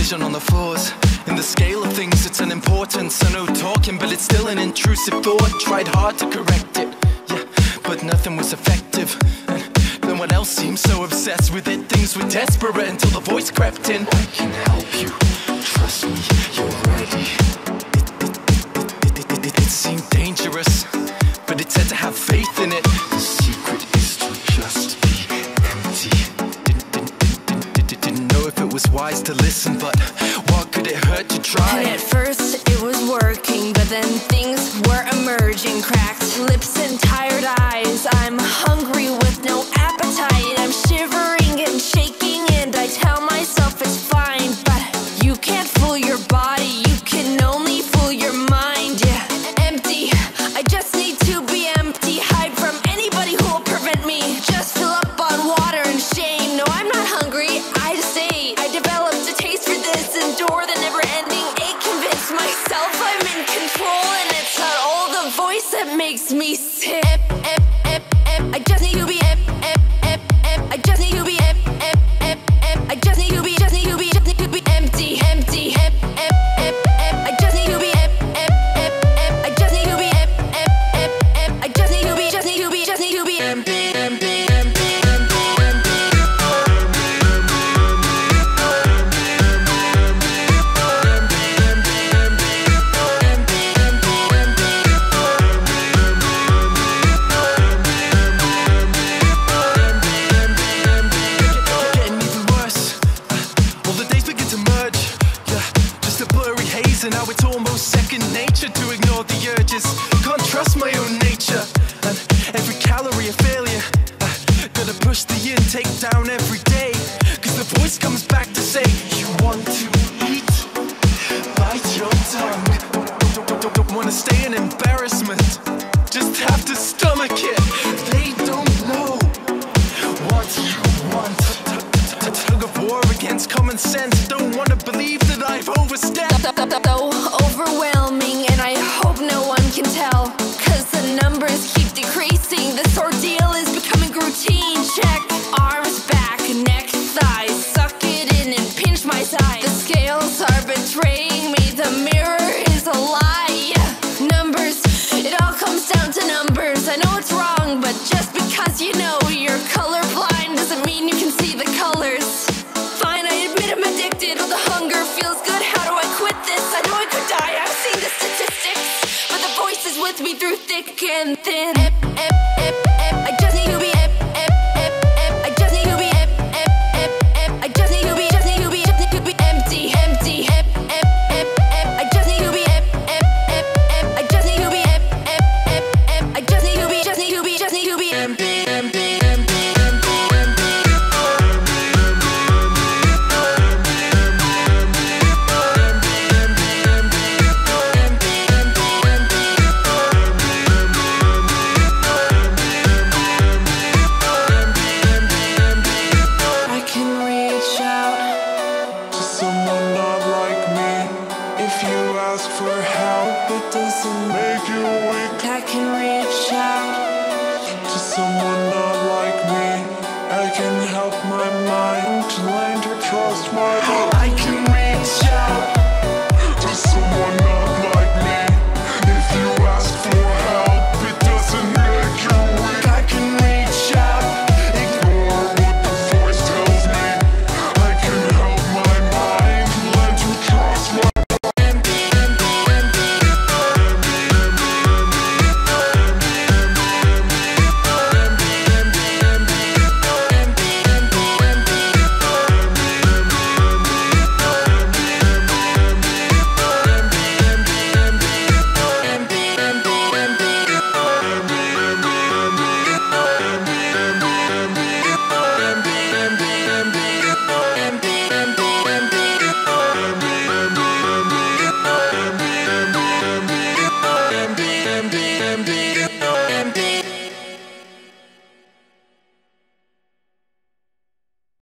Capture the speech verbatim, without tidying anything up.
confusion on the floors. In the scale of things, it's an importance. I know talking, but it's still an intrusive thought. Tried hard to correct it, yeah, but nothing was effective. And no one else seemed so obsessed with it. Things were desperate until the voice crept in. I can help you, trust me, you're ready. It, it, it, it, it seemed dangerous, but it said to have faith in it. The secret is to just be empty. Didn't, didn't, didn't, didn't, didn't know if it was wise to listen, but what could it hurt to try? And at first it was working, but then things were emerging. Cracked lips and tired eyes. I'm hungry with no appetite. I'm shivering and shaking, and I tell myself it's fine. But you can't fool your body, you can only fool your mind. Yeah, empty, I just need to be empty. Hide from anybody who will prevent me. Just fill up on water and shame. No, I'm not hungry, I just ate. I developed a taste for this, endure the never-ending ache. Convince myself I'm in control, and it's not all the voice that makes me sick. Ep, ep, ep, ep. I just need to be ep, ep, ep, ep. I just need to be ep, ep, ep, ep. I just need to be, just need to be, just need to be empty, empty. Ep, ep, ep, ep. I just need to be ep, ep, ep, ep. I just need to be ep, ep, ep, ep. I just need to be, just need to be, just need to be empty, empty, empty. And now it's almost second nature to ignore the urges. Can't trust my own nature, and every calorie a failure. uh, Gotta push the intake down every day, cause the voice comes back to say, you want to eat? Bite your tongue. Don't, don't, don't, don't wanna stay in embarrassment, just have to stomach it. They don't know what you want. Tug of war against common sense. Don't wanna believe that I've overstepped. So overwhelming, and I hope no one can tell, cause the numbers keep decreasing. This ordeal is becoming routine. Check arms, back, neck, thighs. Suck it in and pinch my side. The scales are betraying me, the mirror is a lie. Numbers, it all comes down to numbers. I know it's wrong, but just because you know you're colorblind doesn't mean you can see the colors. Fine, I admit I'm addicted, but the hunger feels good. How do I quit this? I know I could die, I've seen the statistics, but the voice is with me through thick and thin. Ep, ep, ep, ep. I just need to be ep, ep, ep, ep. I just need to be ep, ep, ep, ep. I just need to be, just need to be, just need to be empty, empty. Ep, ep, ep, ep. I just need to be ep, ep, ep, ep. I just need to be ep, ep, ep, ep. I just need to be, just need to be, just need to be empty, empty, empty. I can reach out to someone not like me. I can help my mind to learn to trust my